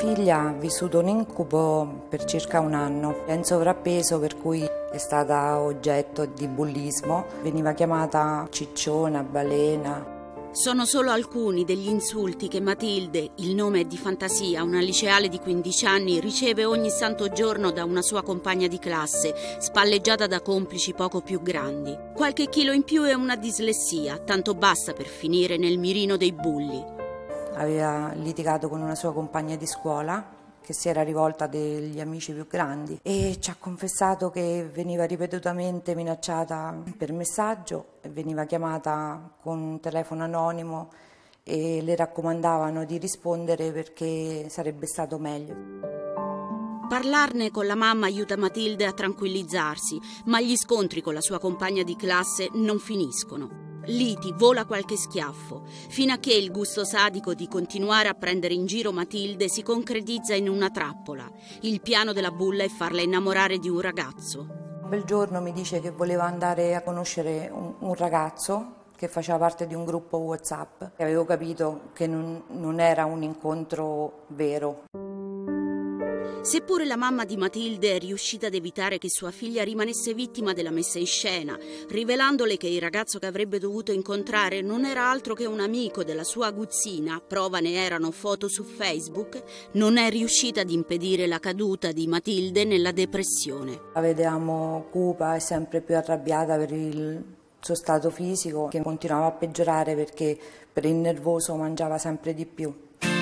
figlia ha vissuto un incubo per circa un anno, è in sovrappeso per cui è stata oggetto di bullismo, veniva chiamata cicciona, balena. Sono solo alcuni degli insulti che Matilde, il nome è di fantasia, una liceale di 15 anni, riceve ogni santo giorno da una sua compagna di classe, spalleggiata da complici poco più grandi. Qualche chilo in più è una dislessia, tanto basta per finire nel mirino dei bulli. Aveva litigato con una sua compagna di scuola che si era rivolta a degli amici più grandi e ci ha confessato che veniva ripetutamente minacciata per messaggio, veniva chiamata con un telefono anonimo e le raccomandavano di rispondere perché sarebbe stato meglio. Parlarne con la mamma aiuta Matilde a tranquillizzarsi, ma gli scontri con la sua compagna di classe non finiscono. Liti, vola qualche schiaffo, fino a che il gusto sadico di continuare a prendere in giro Matilde si concretizza in una trappola. Il piano della bulla è farla innamorare di un ragazzo. Un bel giorno mi dice che voleva andare a conoscere un ragazzo che faceva parte di un gruppo WhatsApp. Avevo capito che non era un incontro vero. Seppure la mamma di Matilde è riuscita ad evitare che sua figlia rimanesse vittima della messa in scena, rivelandole che il ragazzo che avrebbe dovuto incontrare non era altro che un amico della sua aguzzina, prova ne erano foto su Facebook, non è riuscita ad impedire la caduta di Matilde nella depressione. La vediamo cupa e sempre più arrabbiata per il suo stato fisico, che continuava a peggiorare perché per il nervoso mangiava sempre di più.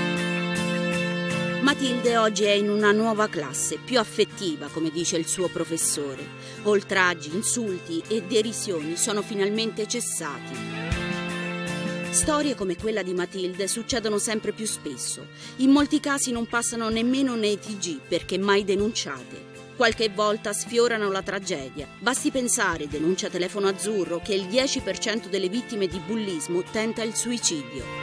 Matilde oggi è in una nuova classe, più affettiva, come dice il suo professore. Oltraggi, insulti e derisioni sono finalmente cessati. Storie come quella di Matilde succedono sempre più spesso. In molti casi non passano nemmeno nei TG perché mai denunciate. Qualche volta sfiorano la tragedia. Basti pensare, denuncia Telefono Azzurro, che il 10% delle vittime di bullismo tenta il suicidio.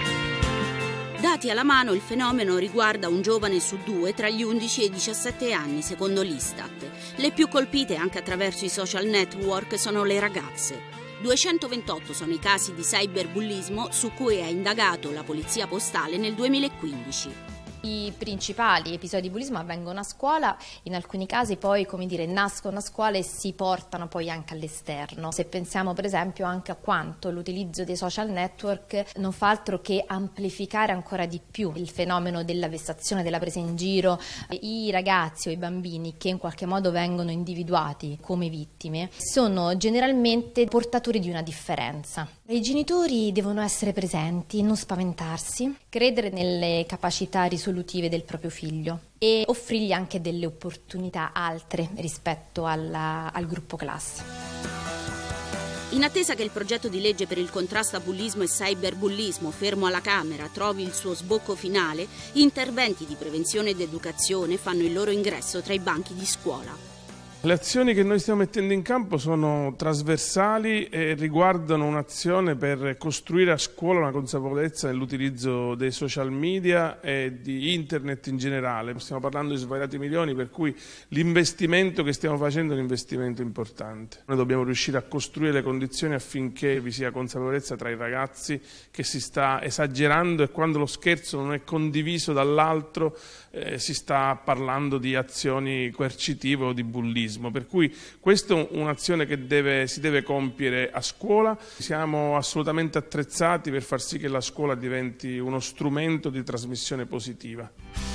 Dati alla mano, il fenomeno riguarda un giovane su 2 tra gli 11 e i 17 anni, secondo l'Istat. Le più colpite anche attraverso i social network sono le ragazze. 228 sono i casi di cyberbullismo su cui ha indagato la Polizia Postale nel 2015. I principali episodi di bullismo avvengono a scuola, in alcuni casi poi, come dire, nascono a scuola e si portano poi anche all'esterno. Se pensiamo per esempio anche a quanto l'utilizzo dei social network non fa altro che amplificare ancora di più il fenomeno della vessazione, della presa in giro, i ragazzi o i bambini che in qualche modo vengono individuati come vittime sono generalmente portatori di una differenza. I genitori devono essere presenti, non spaventarsi, credere nelle capacità risolutive del proprio figlio e offrirgli anche delle opportunità altre rispetto al gruppo classe. In attesa che il progetto di legge per il contrasto a bullismo e cyberbullismo fermo alla Camera trovi il suo sbocco finale, interventi di prevenzione ed educazione fanno il loro ingresso tra i banchi di scuola. Le azioni che noi stiamo mettendo in campo sono trasversali e riguardano un'azione per costruire a scuola una consapevolezza nell'utilizzo dei social media e di internet in generale. Stiamo parlando di svariati milioni, per cui l'investimento che stiamo facendo è un investimento importante. Noi dobbiamo riuscire a costruire le condizioni affinché vi sia consapevolezza tra i ragazzi che si sta esagerando e quando lo scherzo non è condiviso dall'altro si sta parlando di azioni coercitive o di bullismo. Per cui questa è un'azione che si deve compiere a scuola. Siamo assolutamente attrezzati per far sì che la scuola diventi uno strumento di trasmissione positiva.